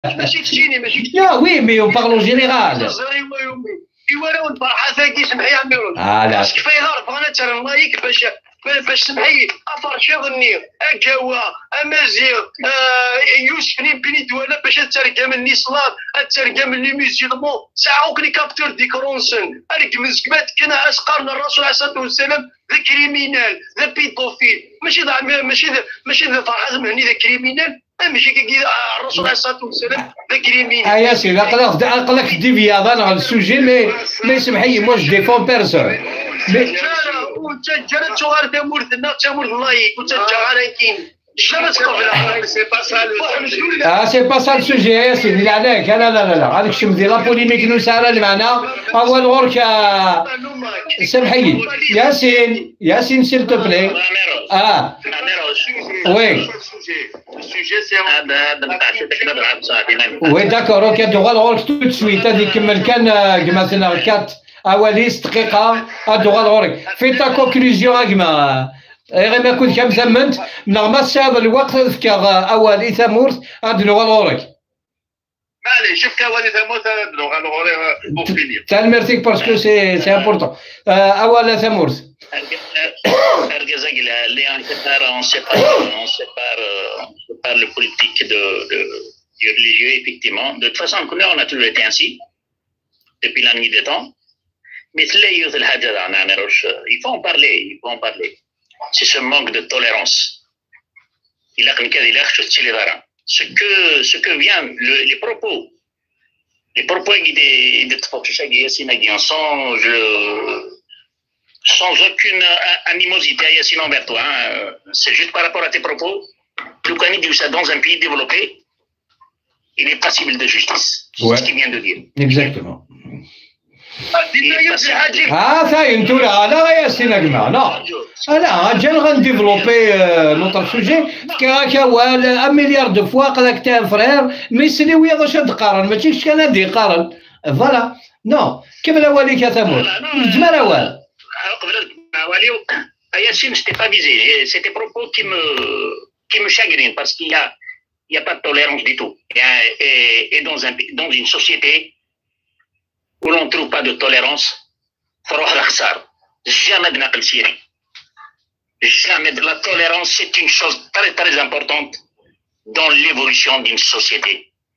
ماشي تجيني ماشي. لا وي مي اون بارلون جينيرال. يوالو الفرحه ثاقي سمحي يا عمي. لا كفايه غير بغينا ترنايك باش سمحي افرشي ظني اكاوا امازيغ يوسف بني دوالا باش ترقى مني صلاه ترقى مني ميوزيلمون ساعه كلي كابتور ديك رونسن اركمز كبات كنا اسقرنا الرسول عليه الصلاه والسلام ذا كريمينال ذا بيدوفيل ماشي ذا فرحه مهني ذا كريمينال ماشي كي الرسول عليه الصلاه والسلام ذا كريمينال. ياسين اقلك ديفيا على السوجي مي سمحي موا جو ديفون بيرسون. وتجرد صغار تمورثنا تمورث لايك وتجاركين جرد قبل سي با سا سي با سا السوجي يا سيدي عليك. لا هذاك الشيء ديال لا بوليميك نسارة اللي معنا اول غورك سمحي ياسين سيل تو بلي. وي وي داكور اوكي دوغال غورك تو سويت هذيك كمل كان مثلا 4 اواليس دقيقه دوغال غورك في تا كونكلوزيون كما غير ما كنت كم زمنت نغمس هذا الوقت ذكر اولي ثمورث دوغال غورك. معليش شفت اولي ثمورث دوغال غورك بو فينير. تال ميرسيك باسكو سي امبورطون. اول ثمورث on sépare le politique du religieux, effectivement. De toute façon, on a toujours été ainsi, depuis la nuit des temps. Mais il faut en parler, C'est ce manque de tolérance. Ce que vient, les propos sans aucune animosité Yassine envers toi. C'est juste par rapport à tes propos. Le Kani dit ça dans un pays développé, il est passible de justice. C'est ce qu'il vient de dire. Exactement. ثاني انتو لا ياسين اجمع لا جا غنديفلوبي نوتر سوجي كا ولا مليار دو فوا قالك تا فرير ميسلي ويا واش تقارن ماشي شكون غادي يقارن فوالا نو كمل اوليك يا ثمود جمال اول قبل اولي Yacine, je t'ai pas visé. C'est des propos qui me chagrinent parce qu'il y a pas de tolérance du tout. Et dans une société où l'on ne trouve pas de tolérance, jamais de naql siri. Jamais de la tolérance, c'est une chose très très importante dans l'évolution d'une société.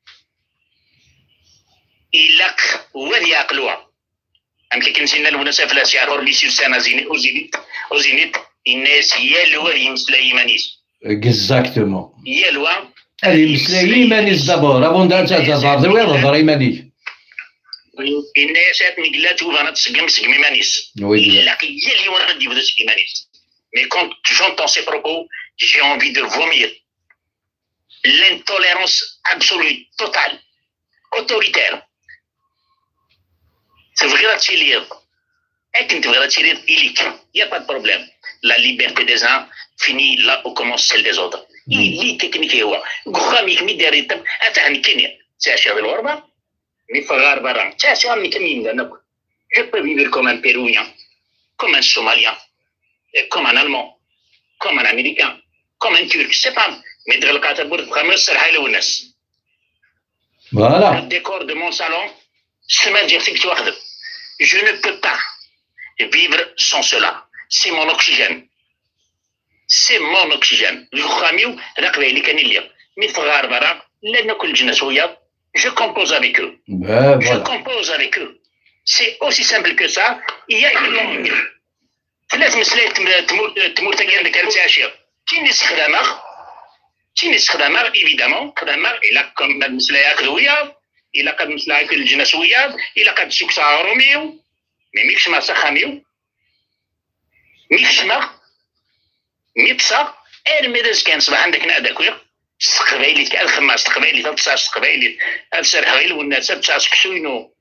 Il a وذي عقلوها. أمك كنسينا الونسة في الأشياء هربي سيرسانا وزينيت الناس يالوا يمسلا يمانيس. Exactement. يالوا. يمسلا يمانيس دابور avant d'être زوير هضر يمانيس. الناس مقلات وفانا تسقم مانيس. إلا يالي وانا ندي بدا سقم مانيس. Mais quand j'entends ces propos, j'ai envie de vomir. L'intolérance absolue, totale, autoritaire. C'est vrai la tchilire. Et quand tu veux la tchilire, il n'y a pas de problème. La liberté des uns finit là où commence celle des autres. Il est technique. Gouramik mideritem, attends, Kenya. C'est à Cheval Orba. Mais Fagar Baran. C'est à Kenya. Je peux vivre comme un Péruvien, comme un Somalien, comme un Allemand, comme un Américain, comme un Turc. C'est pas. Mais dans le cas de Bourg-Khamer, c'est le Voilà. Le décor de mon salon, c'est ma direction que tu as. Je ne peux pas vivre sans cela. C'est mon oxygène. C'est mon oxygène. Je compose avec eux. Je compose avec eux. C'est aussi simple que ça. Il y a une langue. Évidemment, il a comme il a قد مثل الجنسويات إلا قد سكسا روميو مي ميكشما سخاميو ميكشما ميتسا المدرس كان صباح عندك نادى كوير استقبالي الخماس استقبالي تتصا استقبالي السرحويل والناس تتصا سكسوينو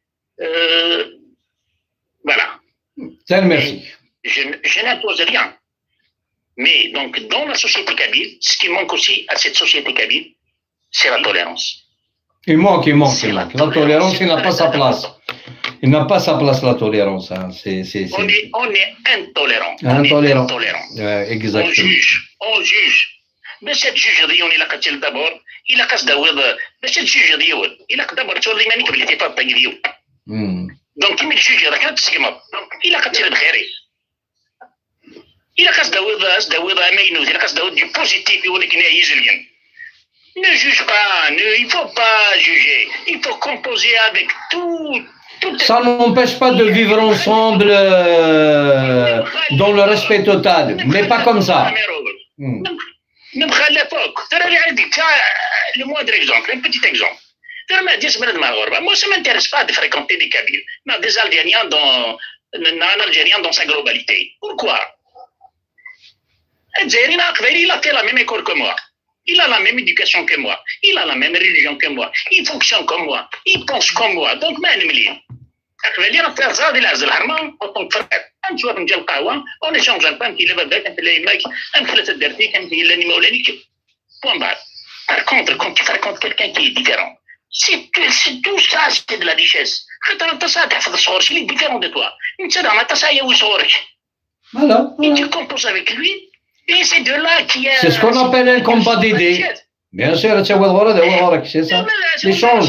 voilà. Merci. Je n'impose rien. Mais donc dans la société kabyle, ce qui manque aussi à cette société kabyle, c'est la tolérance. Il manque. La tolérance, il n'a pas sa place. Il n'a pas sa place, la tolérance. Hein. On est intolérant. Exactement. On juge. Mais cette jugerie, on est là d'abord, إلا قصد وضع باش تجوج ديول إلا قد برتو اللي مانيك بلي تيفاض ديول دونك كيما تجوج راك تسقمط إلا قد تصير بخيري إلا قصد وضع ما ينوز إلا قصد وضع بوزيتيف ولكن يزلين ne juge pas, il ne faut pas juger, il faut composer avec tout. Ça n'empêche pas de vivre ensemble dans le respect total, mais pas comme ça. Le moindre exemple, un petit exemple. Moi, ça ne m'intéresse pas de fréquenter des Kabyles, mais des Algériens un Algérien dans sa globalité. Pourquoi? Algérien, il a fait la même école que moi. Il a la même éducation que moi. Il a la même religion que moi. Il fonctionne comme moi. Il pense comme moi. Donc, ما نملي. أقبلي راه في زاد إلى عز الحرمة أو فرقات. نشوف نجي القهوة أو نشانج un peu un petit level back un peu les mecs un peu la dertique un peu l'animaux l'anique. Point barre. Par contre, quand tu fréquentes quelqu'un qui est différent, c'est tout ça, c'est de la richesse. خاطر أنت صاد تحفظ صورك اللي différent de toi. أنت راه ما تسايا صورك. Voilà. Et tu composes avec lui. Et c'est de là qu'il y a... C'est ce qu'on appelle un combat d'idées. Bien sûr, c'est ça. L'échange.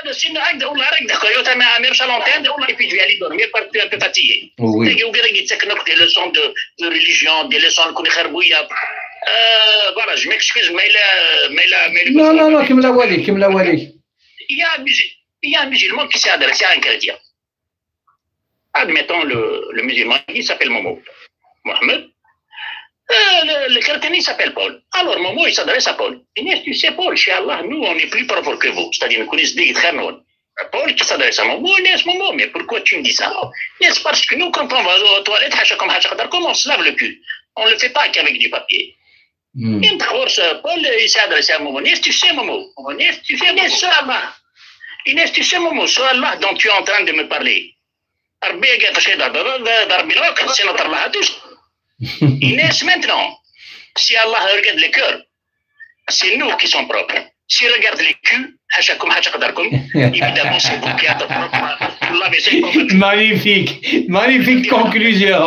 Et puis tu vas aller dormir parce que tu es un peu fatigué. Oui. Des leçons de religion, des leçons de Kounikharbouyab. Voilà, je m'excuse, mais Non, Kim Lawali. Il y a un musulman qui s'est adressé à un chrétien. Admettons le musulman, il s'appelle Mohamed. Le chrétien il s'appelle Paul. Alors Momo il s'adresse à Paul. Il dit tu sais Paul, Inch'Allah, nous on est plus pauvres que vous. C'est-à-dire nous connaissons des Khanon. Paul qui s'adresse à Momo, Momo, mais pourquoi tu me dis ça? C'est parce que nous quand on va aux toilettes, comme on se lave le cul. On ne le fait pas qu'avec du papier. Et Paul il s'est adressé à Momo. Tu sais Momo, tu sais Inch'Allah. Inès, tu sais Momo, c'est Allah dont tu es en train de me parler. C'est notre Allah à tous. Inès, maintenant, si Allah regarde les cœurs, c'est nous qui sommes propres. S'il regarde les culs, évidemment, c'est vous qui êtes propre. Magnifique conclusion.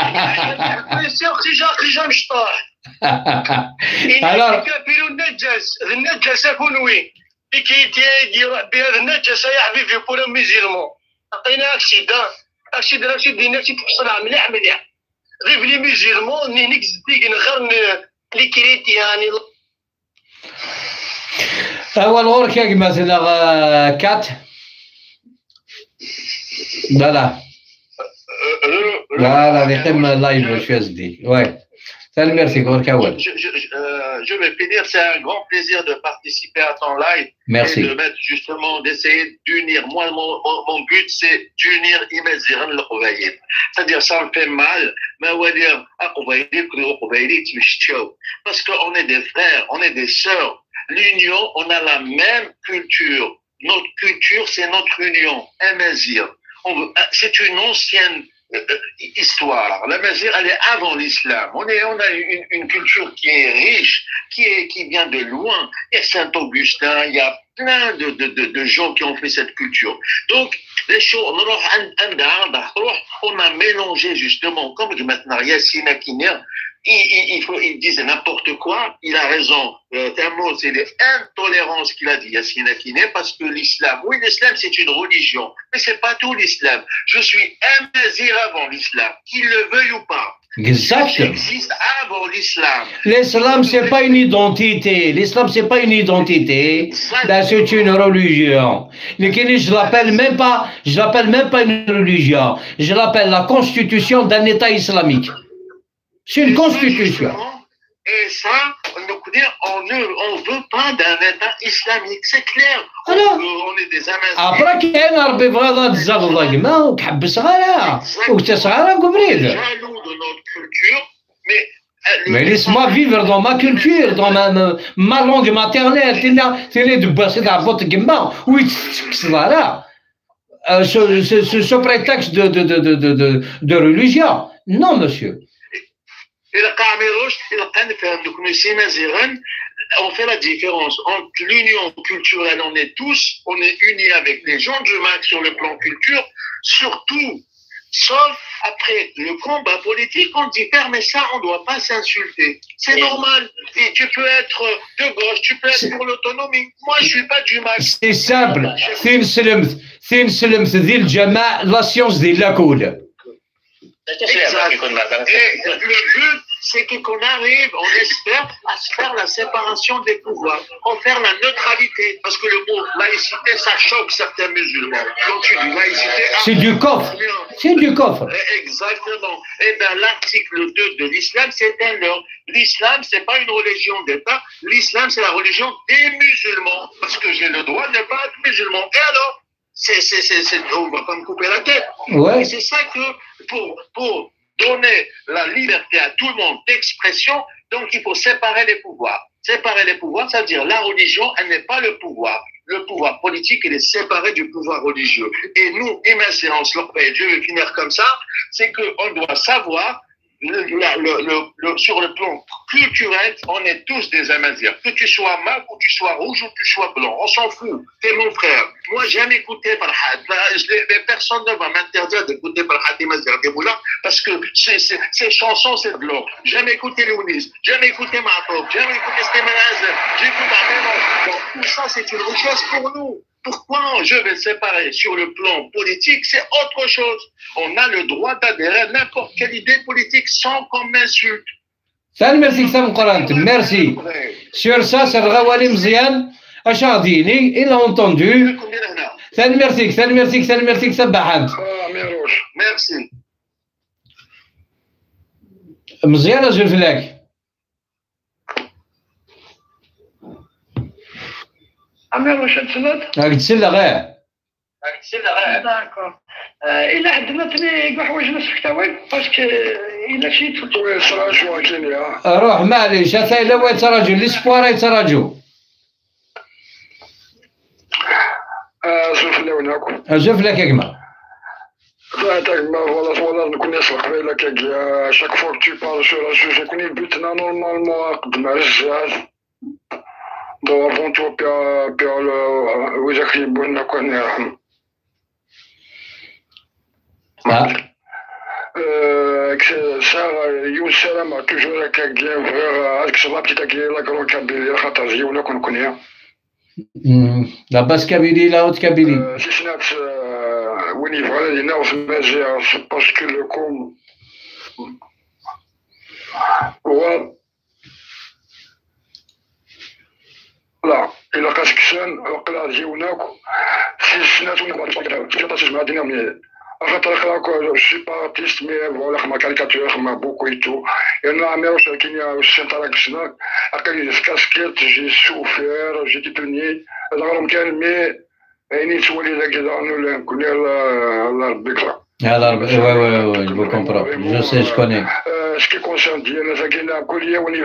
Alors, النجس يكون وين؟ لكي بهذا النجس يا حبيبي بولا ميزيرمون عطينا اكسيدان تفصلها مليح غير لي ميزيرمون نيك زديك نخر لي كريتيان أول غورك يا مثلا كات لا نقيم لايف شوية زدي وي merci غورك أول. Je vais finir, c'est un grand plaisir de participer à ton live. Merci. Et de mettre justement, d'essayer d'unir. Moi, mon but, c'est d'unir Imaziran le Kouvaïd. C'est-à-dire, ça me fait mal. Mais on va dire, parce qu'on est des frères, on est des sœurs. L'union, on a la même culture. Notre culture, c'est notre union. Amazir. C'est une ancienne histoire. La Mazir, elle est avant l'islam. On a une culture qui est riche, qui vient de loin. Il y a Saint-Augustin, il y a plein de gens qui ont fait cette culture. Donc, les choses, on a mélangé justement, comme maintenant Yassine Akiner, ils disent n'importe quoi. Il a raison. C'est l'intolérance qu'il a dit, Yassine Akiner, parce que l'islam, oui, l'islam c'est une religion, mais c'est pas tout l'islam. Je suis Amazir avant l'islam, qu'il le veuille ou pas. Exact. Existe avant l'islam. L'islam, c'est pas une identité. L'islam, c'est pas une identité. Là, c'est une religion. Je l'appelle même pas une religion. Je l'appelle la constitution d'un État islamique. C'est une constitution. Et ça, on ne veut pas d'un État islamique, c'est clair. Alors, on est des Amazirs. après كاين ربي بغى تزاد الضيمة وتحبس غيرها وتسعى قبريد. Jaloux de notre culture, mais laisse-moi vivre dans ma culture, dans ma langue maternelle. T'es de passer dans votre gamin. Oui, là. Ce prétexte de religion. Non, monsieur. On fait la différence entre l'union culturelle, on est unis avec les gens du MAC sur le plan culture, surtout Sauf après le combat politique, on dit mais ça, on ne doit pas s'insulter. C'est normal. Et tu peux être de gauche, tu peux être pour l'autonomie. Moi, je ne suis pas du mal. C'est simple. ثين سلمت ذي الجماعة لا سيونس ديال لا كول. Et le but, c'est qu'on arrive, on espère, à se faire la séparation des pouvoirs, en faire la neutralité. Parce que le mot laïcité, ça choque certains musulmans. Quand tu dis laïcité... C'est du coffre. C'est du coffre. Exactement. Et bien, l'article 2 de l'islam, c'est un ordre. L'islam, c'est pas une religion d'État. L'islam, c'est la religion des musulmans. Parce que j'ai le droit de ne pas être musulman. Et alors, on ne va pas me couper la tête. Ouais. Et c'est ça que, pour donner la liberté à tout le monde d'expression, donc il faut séparer les pouvoirs. Séparer les pouvoirs, ça veut dire la religion, elle n'est pas le pouvoir. Le pouvoir politique, il est séparé du pouvoir religieux. Et nous, Immenséance, je vais finir comme ça, c'est qu'on doit savoir, sur le plan culturel, on est tous des Amazirs. Que tu sois mak ou tu sois rouge ou tu sois blanc, on s'en fout. T'es mon frère. Moi, j'aime écouter Farhad. Personne ne va m'interdire d'écouter Farhad Mazir Demoula parce que ces chansons, c'est de l'or. J'aime écouter Lounis, j'aime écouter Matoub, j'aime écouter Stémanaz, j'écoute Arménon. Donc, tout ça, c'est une richesse pour nous. Pourquoi je vais séparer sur le plan politique? C'est autre chose. On a le droit d'adhérer à n'importe quelle idée politique sans qu'on m'insulte. ثاني ميرسي كتاب قرانت ميرسي سور سا سرغوالي مزيان اش غاديني الا اونتوندو ثاني ميرسي سبحانت ميرسي مزيان اجل فلاك عمير واش تسلط؟ راك تسلى غير داكور إلا عندنا تاني كاع حوايج ناس حكاوي باسكو إلا شي تفوتو تراجعوا كاين روح معليش حتى إلا بغا يتراجعوا ليسبوار يتراجعوا شوف لي هناك شوف لك يا جماعة voilà, nous connaissons la KG. À chaque fois que tu parles sur un sujet, qu'on est but normalement, dans l'aventure, vous écrivez bon, on connaît. Ça, Younes Salam a toujours la KG vers la petite KG, la grande Kabylie, la Khatazi, on la connaît. La basse Kabylie, la haute Kabylie. Si c'est وين يبغى يناوش المجاعة باسكو لو كوم هو لا إلا كاسكسان وقلا جيوناك في سنات وين كنت تسمع دينا مي خاطر خلاك سي با ارتيست مي فوالا خما كاريكاتور خما بوكو اي تو انا عميروش كاين السنتراك سناك اقل كاسكيت جي سوفير جي تيتوني هذا غير كان مي يعني تولي ذاك كذا نكون الله ربي كرا الله ربي وي جو كومبرون جو سي جو كوني سكي كونسيرن ديالنا ساكينا كلية وني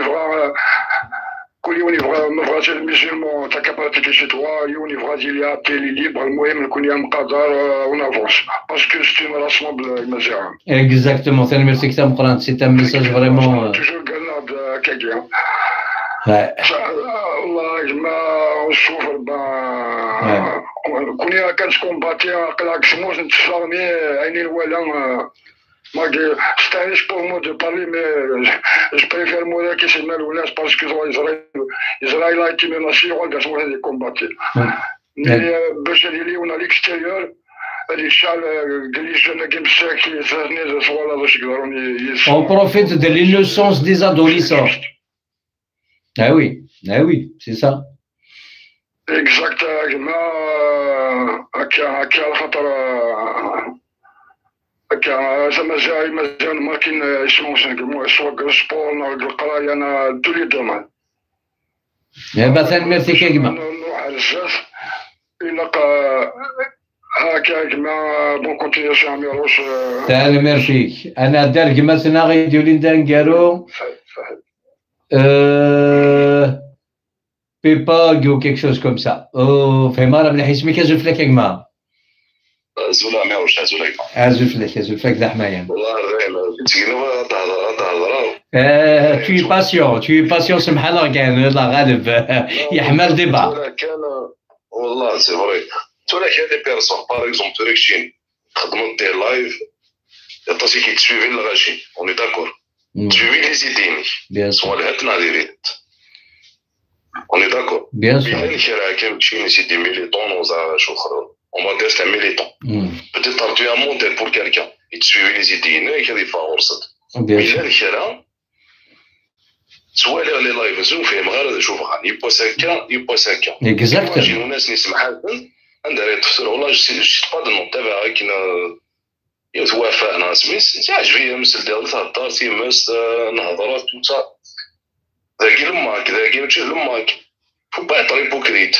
بغا ما بغاش المسلمون تا كاباتيكي شي توا يوني بغا ديال تيلي ليبر المهم نكون يا مقدر ونافونس باسكو سي اون راسمبل المزيان اكزاكتومون ثاني ميرسي كتاب مقران سي ان ميساج فريمون توجور قالنا كاكيا والله ما نشوف كوني كانت كومباتي قلاك سموش نتفاهمي عيني الولا ما ستانيش بور مو دو بارلي مي جو بريفير مو كي سي مال ولاش باسكو إسرائيل a été menacé وقال سموش هذي كومباتي مي باش اللي ونا ليكستيريور هذه الشعب قال لي جانا كيمساكي ثاني صوالة باش يقدرون On profite de l'innocence des adolescents. Ah oui, c'est ça. Exactement. هكا خاطر هكا زعما جاي مزيان ما كاين اسموش نقولوا سواء السبور ولا القرايه انا دولي دومان. مثلا ميرسي كيما. نروح على الجاز إلا هكا كما بون كونتينياسيون عميروش. تعال ميرسي أنا دار مثلا غيديروا لي ندانكارو. Pepag ou quelque chose comme ça. Oh, فهمها راه مليح اسمك ازوف لك يا جماعه. زولا ما واش ازوف لك. ازوف لك ذا حمايا. والله غير تقلب تهضر. tu es patient سمح الله كان الله غالب يحمل ديبا. كان والله سي فري. تولك هذه بيرسون باغ اكزومبل توريكشين خدموا دير لايف Attention qui suivent le régime, on est d'accord. Suivez les idées. Bien sûr. Soit les nadirettes. On est d'accord. Bien sûr. Il y a des militants dans un jour. On va dire c'est un militant. Peut-être tu as un modèle pour quelqu'un. Il suit les idées, il y a des forces. Bien sûr. Il y a soit les lives zoom في مغارة شوفها يبقى ساكن Exactement. يجيو ناس نسمع حسن عندها تفسر والله جي با دو نون تبعها كينا يتوافق ناس ميس عجبي مثل ديال تهضر تيمس نهضرات وتا ذاكي لماك ذاكي ماشي لماك فو با يطري بوكريت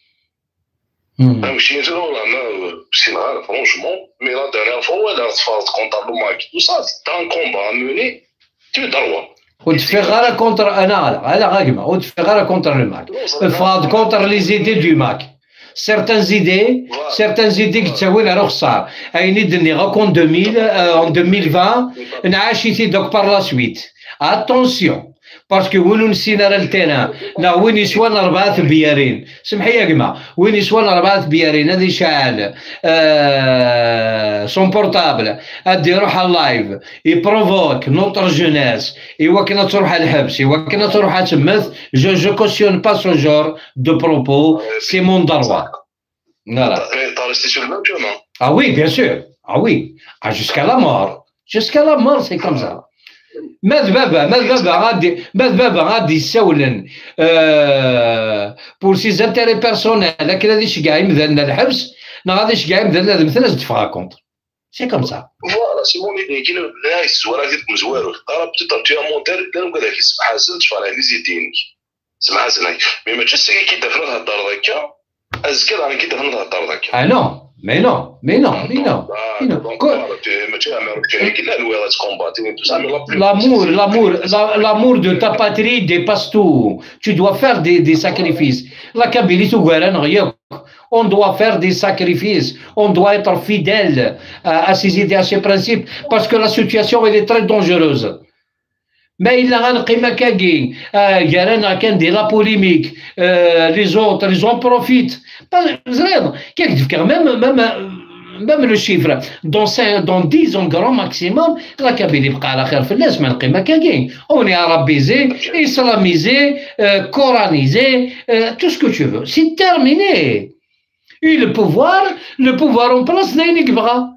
ماشي نتو والله ما سي نهار فرونشمون مي لا ديريير فوا ولا تفاوض كونتر لماك تو سا تان كومبا موني تو دروا وتفغر كونتر انا غاكما وتفغر كونتر الماك فاد كونتر لي زيدي دو ماك certaines idées qui تساوي راه خسار اي ندني غاكون 2020 نعاشيتي دوك بار لا سويت اتونسيون باسكو وين نسينا راه التيران لا وين يسوى 4 بيارين سمحي يا جماعه وين يسوى 4 بيارين هذه شاعل سون بورتابل ادي يروح على اللايف يبروفوك نوتر جونيس ايوا كنا تروح على الحبس ايوا كنا تروح تمث جو كوسيون با سو جور دو بروبو سي مون دروا فوالا Ah oui, bien sûr. Ah oui. Ah, jusqu'à la mort. Jusqu'à la mort, c'est comme ça. ماذا غادي يسولن بور سيز انتيري بيرسونيل لكن هذا كاع يمدلنا الحبس غادي كاع يمدلنا مثلا تفغا كونتر سي كوم سا فوالا سي مون ايدي كاين ناس وراه كتكون زوارو راه بتيت تي مونتير قالوا كذا كيسمح حسن تفرع لي زيدينك سمح حسن مي ما تجيش كي دفنا الهضر هكا ازكى راه كي دفنا الهضر هكا اه نو Mais non, mais non, mais non. L'amour de ta patrie dépasse tout. Tu dois faire des sacrifices. La Kabylie, on doit faire des sacrifices. On doit être fidèle à ses idées, à ses principes, parce que la situation elle est très dangereuse. Mais il a un qimakagi, il y a la polémique, les autres, ils en profitent. Même le chiffre, dans 10 ans grand maximum, la Kabylie بقى على خير في الناس ما نقي مكاكين. On est arabisé, islamisé, coranisé, tout ce que tu veux. C'est terminé. Et le pouvoir en place, Zaïnik Bra.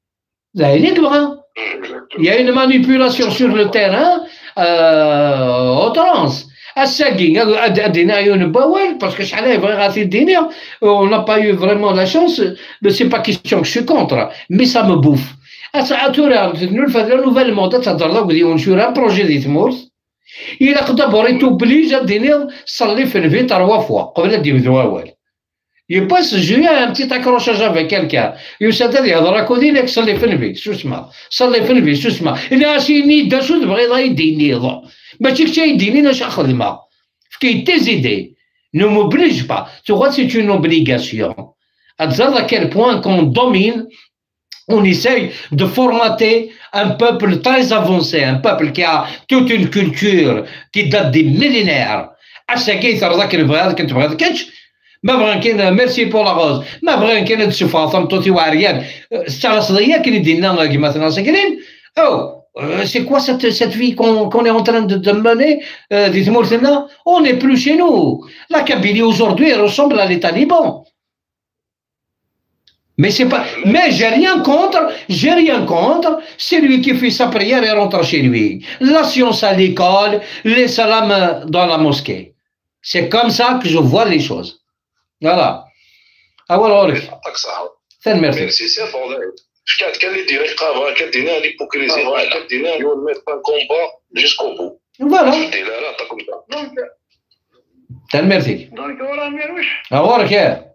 Il y a une manipulation sur le terrain au trans. الساقين ادينا عيون بوال باسكو شحال يبغي غادي الدنيا on n'a pas eu vraiment la chance mais c'est pas question que je suis contre mais ça me bouffe اتورا نولفا نوفال مود تهضر لك ودي ونشور ان بروجي دي تمورث الا قدا بغيت اوبليج الدنيا صلي في الفي 3 فوا قبل دير والو يباس جويا ان بتيت اكروشاج افيك كالكان يوساد هذه يهضر هكا ديك صلي في الفي شو اسمها صلي في الفي شو اسمها انا سيني دا شو تبغي يديني ماشي كشي يديني ناش خدمه في tes idées ne m'oblige pas tu vois c'est une obligation à quel point qu'on domine on essaye de formater un peuple très avancé un peuple qui a toute une culture qui date des millénaires أشاكي ذاك اللي بغى هذاك كنت بغى كاش ما بغا كاين ميرسي بور لا غوز ما بغا كاين تشوف فاطمه توتي وعريان السرصديه كاين يدينا كيما مثلا ساكنين او c'est quoi cette vie qu'on est en train de mener on n'est plus chez nous. La Kabylie aujourd'hui ressemble à les talibans. Mais c'est pas. Mais j'ai rien contre celui qui fait sa prière et rentre chez lui. La science à l'école, les salams dans la mosquée. C'est comme ça que je vois les choses. Voilà. Alors, merci. كان اللي يدير رقابه كدينا ليبوكريزي كدينا يونميت ان كومبا جوسكو بو فوالا لا عطاكم تال ميرسي دونك ورا ميروش اورك يا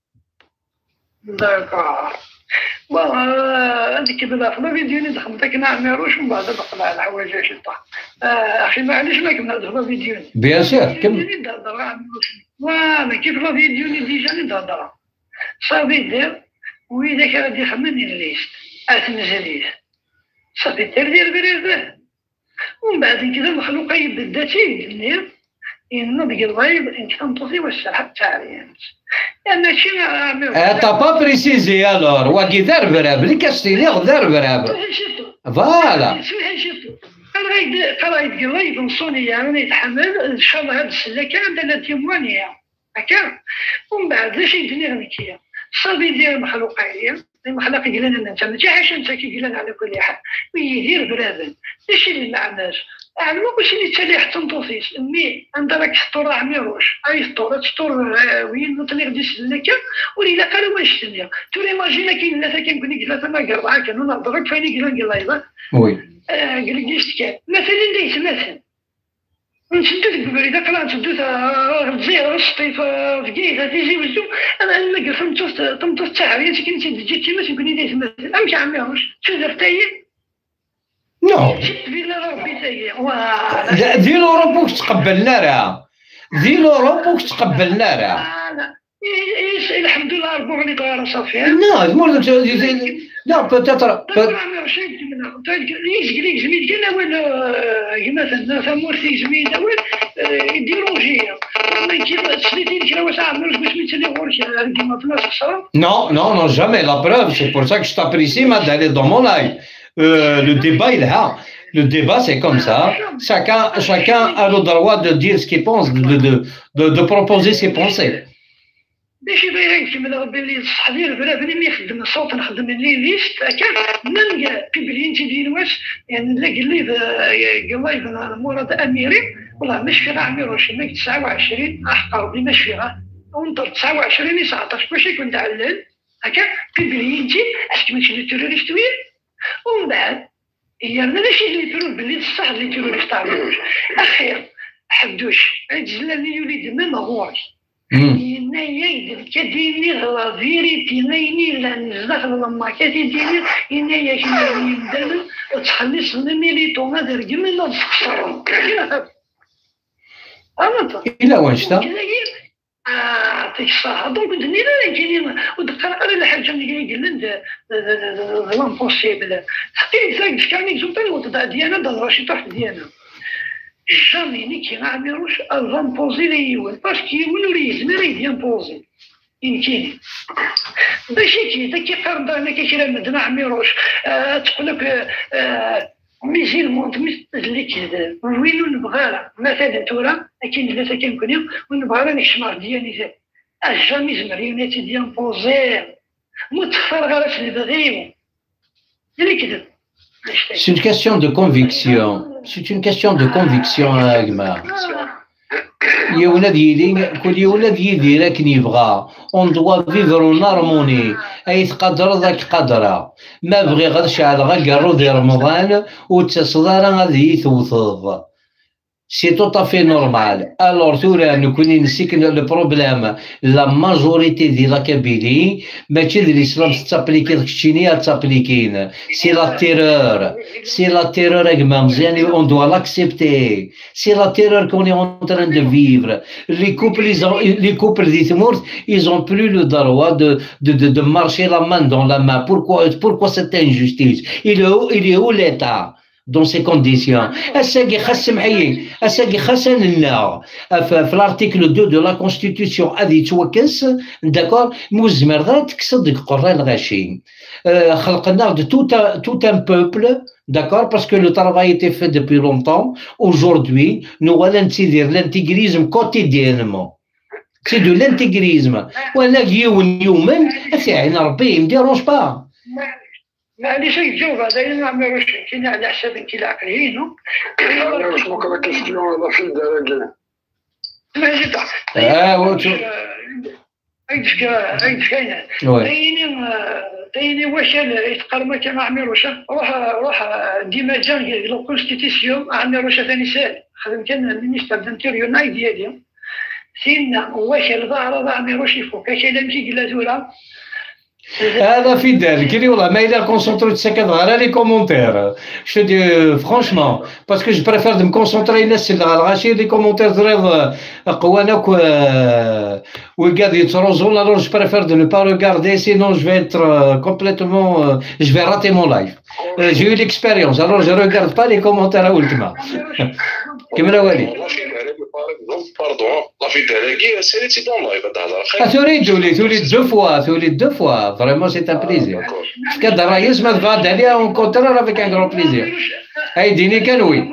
داكور بون هذيك بدا في الفيديو اللي دخلت كنا ميروش من بعد دخل على الحوايج شتا اخي معليش ما كنا ندخل الفيديو بيان سور كمل وانا كيف الفيديو اللي ديجا نهضر صافي دير وإذا كان غادي يخمم الليست أتنزليه صافي دير بريزه ومن بعد كذا المخلوق يبدا تيدير إنه ديك الغايب إن كان توصي والشرح تاعي لأن هادشي تا با بريسيزي ألور واكي دار براب اللي كاستيليغ دار براب فوالا قرايد قرايب نصوني راني يتحمل ان شاء الله هاد السله كان عندنا تيموانيه هكا. ومن بعد لاش يدني غنكيه صافي ديال مخلوق عليا المخلوق يقول لنا انت ما حاجه انت كيقول لنا على كل حال ويدير بنادم ماشي اللي ما عماش على ماشي اللي تالي حتى نطوفيش مي عند راك تحطو عميروش اي فطور تفطور وين نطلي غادي السلكه وليلا قالوا واش تنيا تولي ماجينا كاين ثلاثه كنكون ثلاثه ما 4 كانوا نهضرك فين قال وي قال لي كان مثلا ليس مثلا نشدو الكبري داك راه نشدو الجزيره الشطي في كيكه تيجي وزو انا ما قلت طمطوس التعريه كنت تجي كيما تكون لي مثلا امشي عميروش شو درت نو ذي الأوروب واش تقبلنا راه ذي الأوروب واش تقبلنا راه الحمد لله ربي غادي طايره صافي لا مور لا بوتيتر يجي زميل كان ولا مثلا فمورتي زميل ايديولوجيه كيف تسليتي كي واش عمرك باش ميتني غورك كيما في ناس الصرا Non, non, non, jamais. La preuve, c'est pour ça que je t'apprécie, d'aller dans mon live. Le débat, il est là. Le débat, c'est comme ça. Chacun a le droit de dire ce qu'il pense, de proposer ses pensées. ماشي باين كيما ربي اللي صح لي البلا بلي ما يخدم الصوت نخدم اللي ليست هكا نلقى بيبلين تيدير واش يعني نلاقي اللي قال مراد اميري والله مش فيها عميروش ماك 29 احقر ربي مش فيها ونضرب 29 19 باش يكون تعلل هكا بيبلين تي اسكو ماشي لي تيروريست وين ومن بعد هي ماشي اللي يديروا باللي الصح اللي تيروريست عميروش اخير حدوش الجلال اللي يولي ما مغورش ينايا كديني غلا فيريتي نايني لا نزخل لما كتديني ينايا شنو يدان وتخلص الميليتون هذا رقم لا تخسرهم إلا وانشتا عطيك الصحة دونك الدنيا لا كاينين ودقا على الحاجة اللي قال لامبوسيبل حقيقة كان يزوبين وتضع ديانا دا رشيد واحد ديانا jamais ni qui n'a amirouche avant poser les yeux parce qu'il ولي يزمر يمبوزي يمكن باش كي قرب انا كيشري مدنا عميروش تقول لك ميزيل مونت اللي كذا وين نبغى مثلا تورا كاين ثلاثه كنكونوا ونبغى نحشمر ديالي جامي زمريونيتي ديال بوزي متفرغ على اللي بغيو اللي كذا. C'est une question de conviction. C'est une question de conviction, Agmar. On doit vivre en harmonie. أي تقدر ذاك قدره. ما بغي غير شعل غير ديال رمضان وتصدر غادي يثوث. C'est tout à fait normal. Alors, nous connaissons que le problème, la majorité de la Kabylie, mais l'islam s'applique, c'est la terreur. C'est la terreur, on doit l'accepter. C'est la terreur qu'on est en train de vivre. Les couples d'Ithmourt, ils n'ont plus le droit de marcher la main dans la main. Pourquoi cette injustice? Il est où l'État? Dans ces conditions. في l'article 2 de la Constitution هذه توكس d'accord مزمر ذات تصدق قرا الغاشي خلقنا de tout un peuple d'accord parce que le travail était fait depuis longtemps aujourd'hui nous allons dire l'intégrisme quotidiennement c'est de l'intégrisme ولا يوما ثاني ربي ما ديروش با معليش يجاوب هذا ما عمروش كاين على حساب انت العقليين واش ممكن كيستناو هذا في الدرجه تايني واش يتقرمك مع عمروش روح ديما جا لو كونستيتيسيون عمروش ثاني سال خدم كان مينيستر دانتيريور ناي ديالي سينا واش الظاهر عمروش يفوق كاين اللي قال زولا هذا في ذلك اللي والله ما إلا كونسونطري تسكت على لي كومونتير جو دي فرانشمون باسكو جو بريفير دو مكونسونطري الناس اللي غاشي لي كومونتير ضريض قواناك وقاعد يتروزون alors je préfère de ne pas regarder sinon je vais être complètement je vais rater mon live j'ai eu l'expérience alors je regarde pas les commentaires à ultima كمل ولي باردون لا فيداليكي سيريتي دون لايف هذا تريد دو فوا فريمون سي ان بليزير كاد الرئيس ما تغاد عليها اون كونترار افيك ان غرو بليزير ايديني كان وي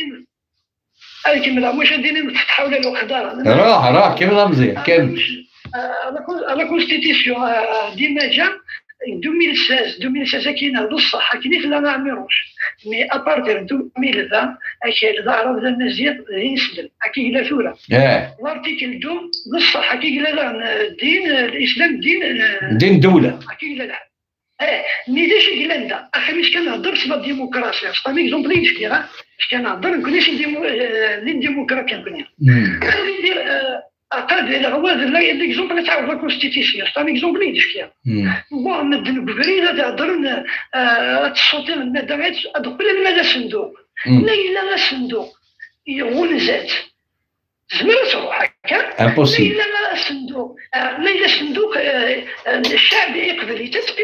كمل مشاهدينا تحاول الوقدار راه كمل مزيان كمل لا كونستيتيسيون ديما جا 2016 كاين بصح كاين في لا نعمروش مي ابارتير 2020 اكيد ظهر بدا الناس ديال ينسلم اكيد لا ثوره الارتيكل دوم بصح اكيد لا الدين الاسلام دين دوله اكيد لا مي داش هولندا اخي مش كنهضر في الديمقراطيه سطام اكزومبل اش كنهضر نكونش ديمقراطيه كنكون ندير أقاد الغواز ليكزومبل تاع لا كونستيتيسيون سطام اكزومبل اش كاين بون مدن كبريده تهضر تصوتي الماده ادخل الماده صندوق لا الا صندوق يغونزات زمرت تروح هكا امبوسيبل لا الصندوق لا الصندوق الشعب يقبل تتبي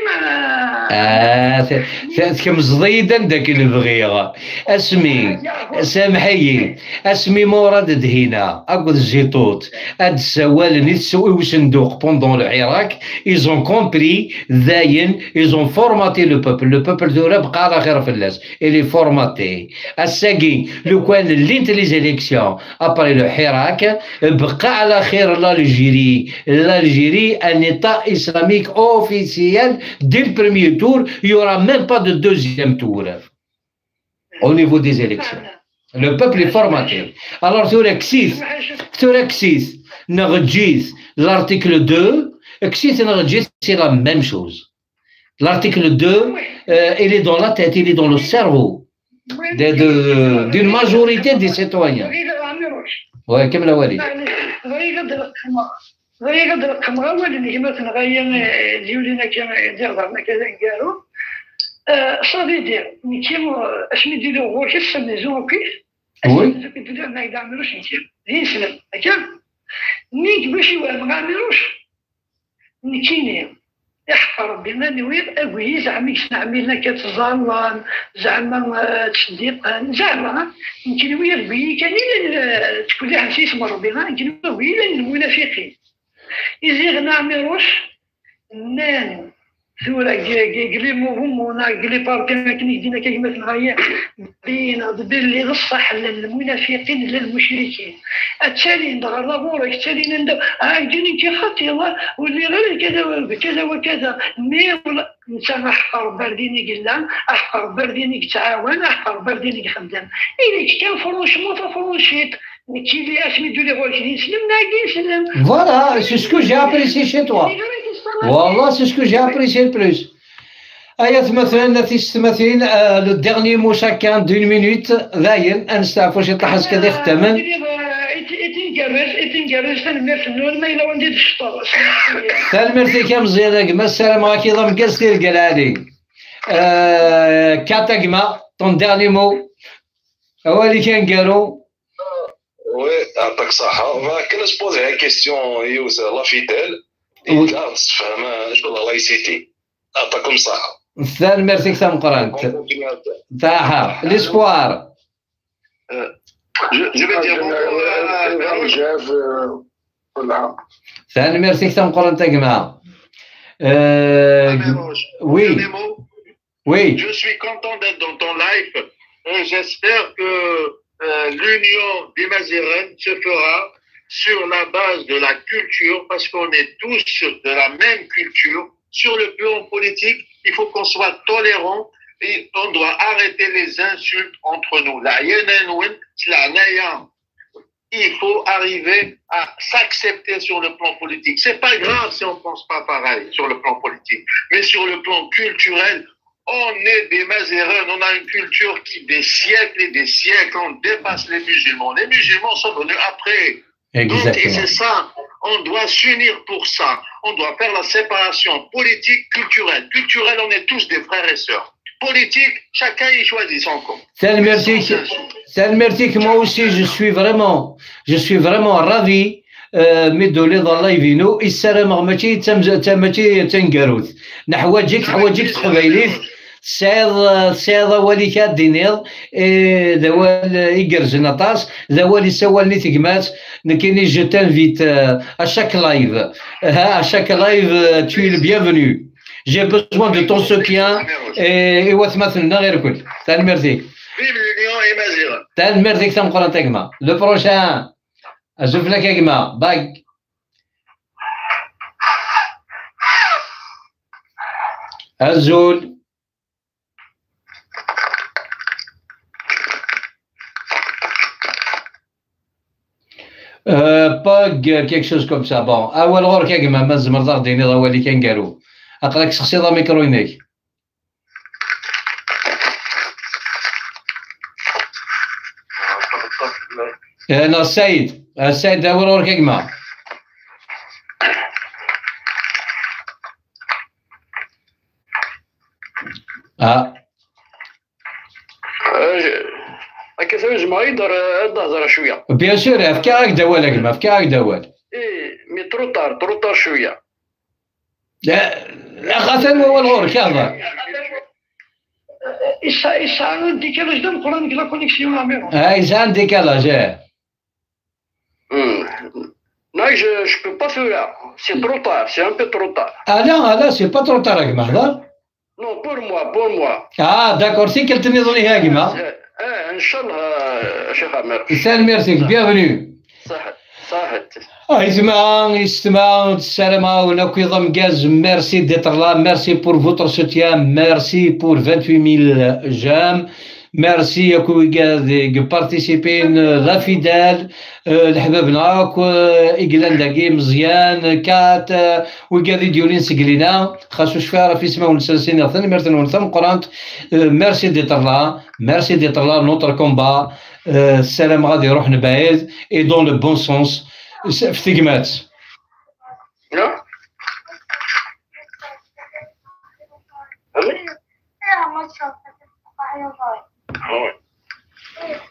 مع كم زضيدا داك البغيغ اسمي سامحي اسمي مراد دهينا اكد الزيتوت هاد السوال نتسوي صندوق بوندون العراق ايزون كومبري ذاين ايزون فورماتي لو بوبل دورا بقى على خير في الناس الي فورماتي الساكي لو كان لينت لي زيليكسيون ابري لو العراق بقى على خير l'Algérie un état islamique officiel dès le premier tour, il n'y aura même pas de deuxième tour au niveau des élections. Le peuple est formaté. Alors sur Exis, l'article 2, c'est la même chose. L'article 2, il est dans la tête, il est dans le cerveau d'une majorité des citoyens. Ouais, comme la Wali. غير قدر القمر اللي مثلا غير ديولينا كما ديرنا كذا قالوا صافي دير كيما اش نديرو هو كيف سميزو كيف وي كيف ما يدعملوش نتيم يسلم هكا نيك باش ما نكيني يحفر ربي ما نوير أقوي زعما عملنا كتظلم زعما تصديق زعما يمكن وير بي كان تكون لي عن اسم ربنا يمكن وير المنافقين يزيغ نعمروش نان ثورة قلي مهمونا قلي بارتينا كني دينا كيما تنغير بين باللي الصح للمنافقين للمشركين التالي ندغر لابورا التالي ندو عايدين كي خاطي الله واللي غير كذا وكذا وكذا مي انت احقر برديني قلان احقر برديني تعاون احقر برديني خدام إليك كان فرونشمون فروشيت كي اللي اسمي دولي غوالكين يسلم ناقي يسلم Voilà, c'est ce que j'ai apprécié chez toi. Voilà, c'est ce que j'ai apprécié le plus. آيات مثلا تمثلين لو ديرني مو شاكان دون مينوت ذاين انستعفوا شي طحس كذا يختمن اتنجرز تنمرت النور ما إلا وندير الشطار تنمرتي كم زيادة السلام عليكم ضم قصدي القلالي كاتاكما طون ديرني مو هو اللي كان قالوا وي يعطيك صحة كنا سبوزي هاي كيستيون يوز لا فيدال لا تفهم شغل الله يسيتي يعطيكم صحة الثاني ميرسي كتام قرانت تاعها ليسبوار ثاني ميرسي كتام قرانت جماعة oui oui je suis content d'être dans ton live et j'espère que l'union des Mazérènes se fera sur la base de la culture parce qu'on est tous de la même culture. Sur le plan politique, il faut qu'on soit tolérant et on doit arrêter les insultes entre nous. Il faut arriver à s'accepter sur le plan politique. C'est pas grave si on pense pas pareil sur le plan politique, mais sur le plan culturel, on est des Mazérènes, on a une culture qui des siècles et des siècles, on dépasse les musulmans. Les musulmans sont venus après. Exactement. Donc, et c'est ça, on doit s'unir pour ça. On doit faire la séparation politique, culturelle. Culturelle, on est tous des frères et sœurs. Politique, chacun y choisit son camp. Merci, moi aussi, je suis vraiment ravi. مدولي ضل يفينو السلام ماشي تنقروت حوايجك تقبايليت تسعيض ولي كادينيض ذوال يقرجن اطاس ذوال يسوالني تقمات كايني جو تانفيت اشاك لايف اشاك لايف tu es le bienvenu. J'ai besoin de ton soutien et وتمثلنا غير كل تال ميرسي فيف ليون اي مازيغ تال ميرسي تم قران تقما لو بروشان اشوف لك يا جماعه باي الزول باغ كيك شوز كوم سا بون اول غور كيما ما زمر ديني هو اللي كان قالوا اقراك شخصي ضا ميكرو هناك انا السيد اول غور كيما كيفاش نجمع يقدر نهضر شويه بيان سور افكارك دوال كيما افكارك دوال مي تروطار شويه لا غاتن هو الغور كهضر إسا ديكالاج دا نقرا نقرا كونيكسيون لا ميرون إسا ديكالاج Non, je peux pas faire. C'est trop tard, c'est un peu trop tard. لا سي با ترو تار كيما هضر Non, pour moi. داكور سي كلتني ظني ها كيما ان شاء الله شيخ عمر. سال ميرسي بيانفوني صحت. يستمع السلامة ونكو يضم غاز ميرسي ديتر لا ميرسي بور فوتر سوتيان ميرسي بور 28000 جام ميرسي ياكو كاع بارتيسيبين لا فيدال الحبابنا إقلان داكي مزيان كات وكادي ديولين سقلينا خاصو شفاره في سما ونسلسين ثاني مرتين ونثم قرانت ميرسي ديتر لا نوتر كومبا السلام غادي يروح نبعيد اي دون لو بون سونس في تقمات Ah ouais.